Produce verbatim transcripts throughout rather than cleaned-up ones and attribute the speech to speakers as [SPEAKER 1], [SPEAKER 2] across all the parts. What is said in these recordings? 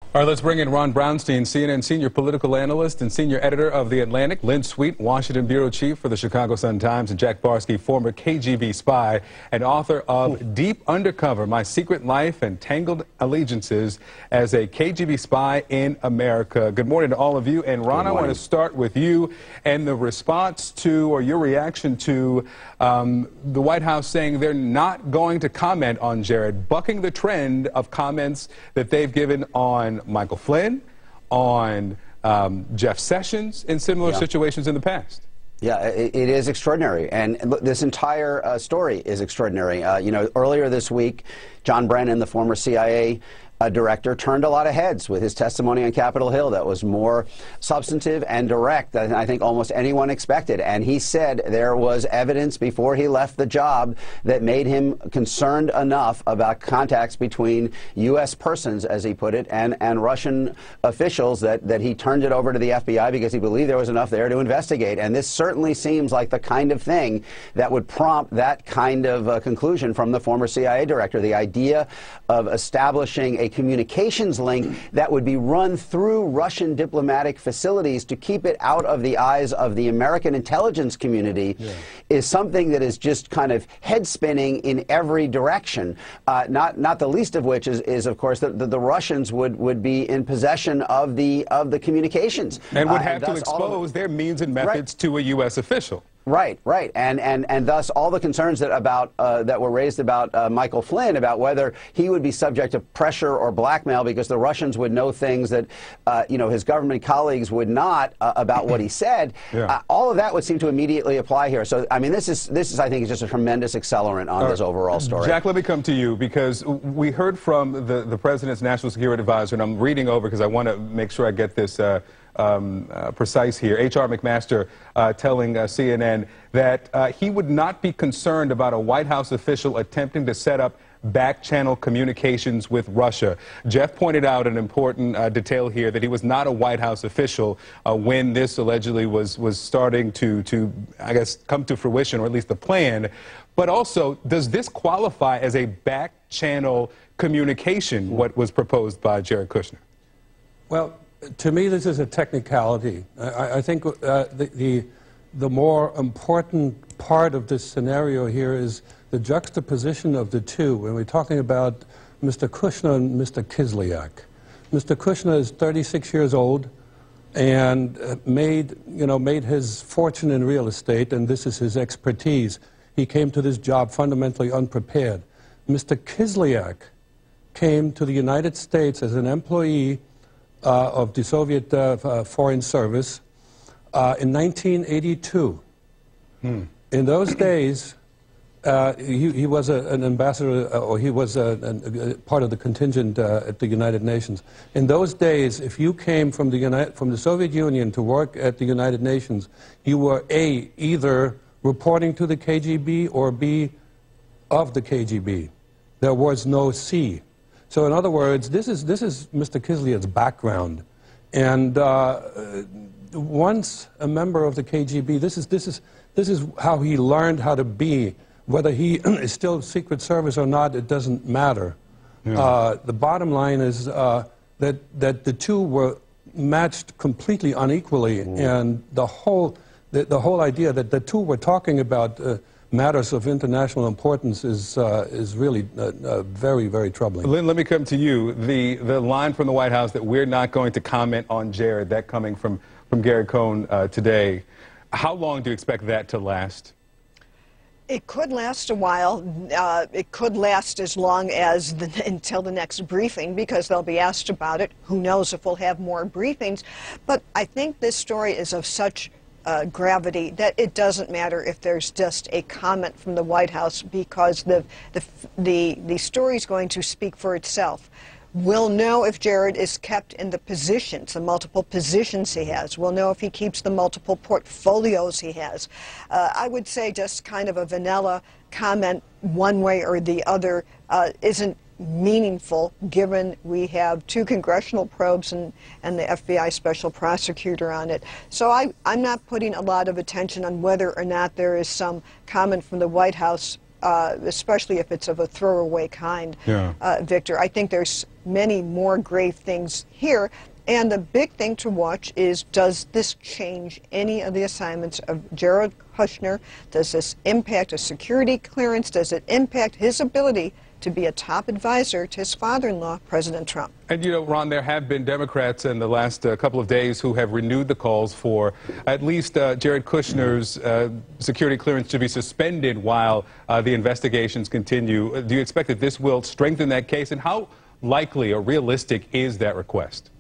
[SPEAKER 1] All right, let's bring in Ron Brownstein, C N N senior political analyst and senior editor of The Atlantic, Lynn Sweet, Washington bureau chief for the Chicago Sun-Times, and Jack Barsky, former K G B spy and author of Ooh. Deep Undercover, My Secret Life and Tangled Allegiances as a K G B Spy in America. Good morning to all of you. And Ron, I want to start with you and the response to, or your reaction to, um, the White House saying they're not going to comment on Jared, bucking the trend of comments that they've given on Michael Flynn, on um, Jeff Sessions in similar yeah. situations in the past.
[SPEAKER 2] Yeah, it, it is extraordinary. And look, this entire uh, story is extraordinary. Uh, you know, earlier this week, John Brennan, the former C I A uh, director, turned a lot of heads with his testimony on Capitol Hill that was more substantive and direct than I think almost anyone expected. And he said there was evidence before he left the job that made him concerned enough about contacts between U S persons, as he put it, and, and Russian officials that, that he turned it over to the F B I because he believed there was enough there to investigate. And this certainly seems like the kind of thing that would prompt that kind of uh, conclusion from the former C I A director. The idea of establishing a communications link that would be run through Russian diplomatic facilities to keep it out of the eyes of the American intelligence community yeah. is something that is just kind of head-spinning in every direction, uh, not not the least of which is, is of course, that the, the Russians would, would be in possession of the, of the communications.
[SPEAKER 1] And would uh, have and to expose their means and methods right. to a U S official.
[SPEAKER 2] Right, right, and and and thus all the concerns that about uh, that were raised about uh, Michael Flynn, about whether he would be subject to pressure or blackmail because the Russians would know things that uh, you know his government colleagues would not uh, about what he said. Yeah. Uh, all of that would seem to immediately apply here. So I mean, this is this is I think is just a tremendous accelerant on uh, this overall story.
[SPEAKER 1] Jack, let me come to you because we heard from the the president's national security advisor, and I'm reading over because I want to make sure I get this. Uh, Um, uh, precise here. H R McMaster uh, telling uh, C N N that uh, he would not be concerned about a White House official attempting to set up back-channel communications with Russia. Jeff pointed out an important uh, detail here, that he was not a White House official uh, when this allegedly was, was starting to, to, I guess, come to fruition, or at least the plan. But also, does this qualify as a back-channel communication, what was proposed by Jared Kushner?
[SPEAKER 3] Well, to me, this is a technicality. I, I think uh, the, the, the more important part of this scenario here is the juxtaposition of the two. When we're talking about Mister Kushner and Mister Kislyak. Mister Kushner is thirty-six years old and made, you know, made his fortune in real estate, and this is his expertise. He came to this job fundamentally unprepared. Mister Kislyak came to the United States as an employee Uh, of the Soviet uh, uh, Foreign Service uh, in nineteen eighty-two. Hmm. In those days, uh, he, he was a, an ambassador, uh, or he was a, a, a part of the contingent uh, at the United Nations. In those days, if you came from the, Uni from the Soviet Union to work at the United Nations, you were A, either reporting to the K G B, or B, of the K G B. There was no C. So in other words, this is, this is Mister Kislyak's background. And uh, once a member of the K G B, this is, this, is, this is how he learned how to be. Whether he is still Secret Service or not, it doesn't matter. Yeah. Uh, the bottom line is uh, that, that the two were matched completely unequally. Mm. And the whole, the, the whole idea that the two were talking about uh, matters of international importance is uh, is really uh, uh, very, very troubling.
[SPEAKER 1] Lynn, let me come to you. The the line from the White House that we're not going to comment on Jared, that coming from from Gary Cohn uh, today. How long do you expect that to last?
[SPEAKER 4] It could last a while. Uh, it could last as long as the, until the next briefing, because they'll be asked about it. Who knows if we'll have more briefings? But I think this story is of such Uh, gravity that it doesn't matter if there's just a comment from the White House, because the the the, the story is going to speak for itself. We'll know if Jared is kept in the positions, the multiple positions he has. We'll know if he keeps the multiple portfolios he has. Uh, I would say just kind of a vanilla comment one way or the other uh, isn't meaningful, given we have two congressional probes and, and the F B I special prosecutor on it. So I, I'm not putting a lot of attention on whether or not there is some comment from the White House uh, especially if it's of a throwaway kind,
[SPEAKER 1] yeah.
[SPEAKER 4] uh, Victor. I think there's many more grave things here. And the big thing to watch is, does this change any of the assignments of Jared Kushner? Does this impact a security clearance? Does it impact his ability to be a top advisor to his father-in-law, President Trump?
[SPEAKER 1] And, you know, Ron, there have been Democrats in the last uh, couple of days who have renewed the calls for at least uh, Jared Kushner's uh, security clearance to be suspended while uh, the investigations continue. Do you expect that this will strengthen that case? And how likely or realistic is that request?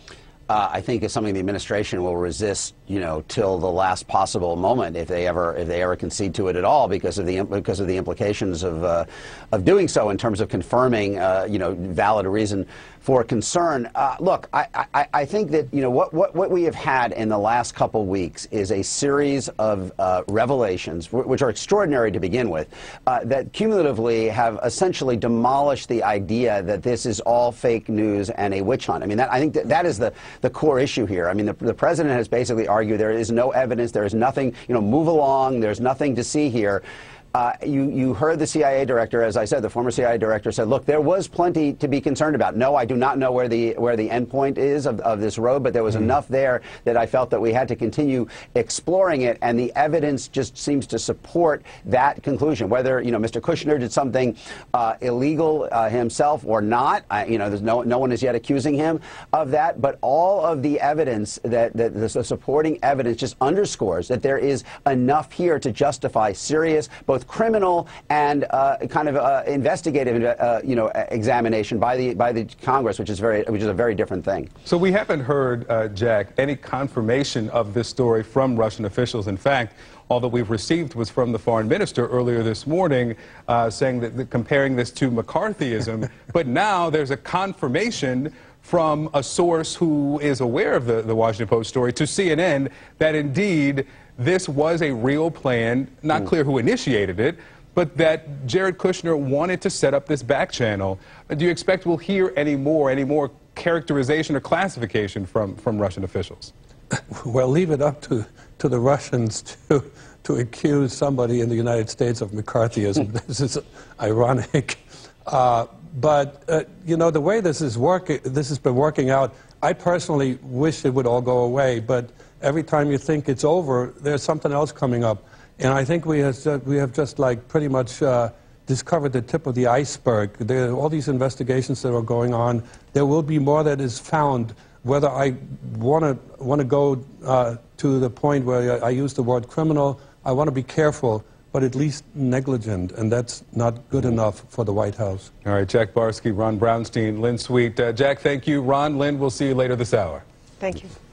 [SPEAKER 2] Uh, I think it's something the administration will resist, you know, till the last possible moment, if they ever if they ever concede to it at all, because of the because of the implications of uh, of doing so in terms of confirming, uh, you know, valid reason for concern. Uh, look, I, I I think that, you know, what what what we have had in the last couple weeks is a series of uh, revelations, which are extraordinary to begin with, uh, that cumulatively have essentially demolished the idea that this is all fake news and a witch hunt. I mean, that, I think that that is the the core issue here. I mean, the, the president has basically argued there is no evidence, there is nothing, you know, move along, there's nothing to see here. Uh, you, you heard the C I A director, as I said, the former C I A director said, look, there was plenty to be concerned about. No, I do not know where the where the end point is of, of this road, but there was mm. enough there that I felt that we had to continue exploring it, and the evidence just seems to support that conclusion. Whether, you know, Mister Kushner did something uh, illegal uh, himself or not, I, you know, there's no no one is yet accusing him of that, but all of the evidence that, that the, the supporting evidence just underscores that there is enough here to justify serious, both criminal and uh, kind of uh, investigative, uh, you know, examination by the by the Congress, which is very, which is a very different thing.
[SPEAKER 1] So we haven't heard, uh, Jack, any confirmation of this story from Russian officials. In fact, all that we've received was from the foreign minister earlier this morning, uh, saying that, that comparing this to McCarthyism. But now there's a confirmation from a source who is aware of the, the Washington Post story to C N N that indeed this was a real plan, not mm. clear who initiated it, but that Jared Kushner wanted to set up this back channel. Do you expect we'll hear any more, any more characterization or classification from, from Russian officials?
[SPEAKER 3] Well, leave it up to, to the Russians to, to accuse somebody in the United States of McCarthyism. This is ironic. Uh, but, uh, you know, the way this is working, this has been working out, I personally wish it would all go away, but every time you think it's over, there's something else coming up. And I think we have, we have just like pretty much uh, discovered the tip of the iceberg. There are all these investigations that are going on. There will be more that is found. Whether I want to want to go uh, to the point where I, I use the word criminal, I want to be careful, but at least negligent, and that's not good enough for the White House.
[SPEAKER 1] All right, Jack Barsky, Ron Brownstein, Lynn Sweet. Uh, Jack, thank you. Ron, Lynn, we'll see you later this hour.
[SPEAKER 4] Thank you.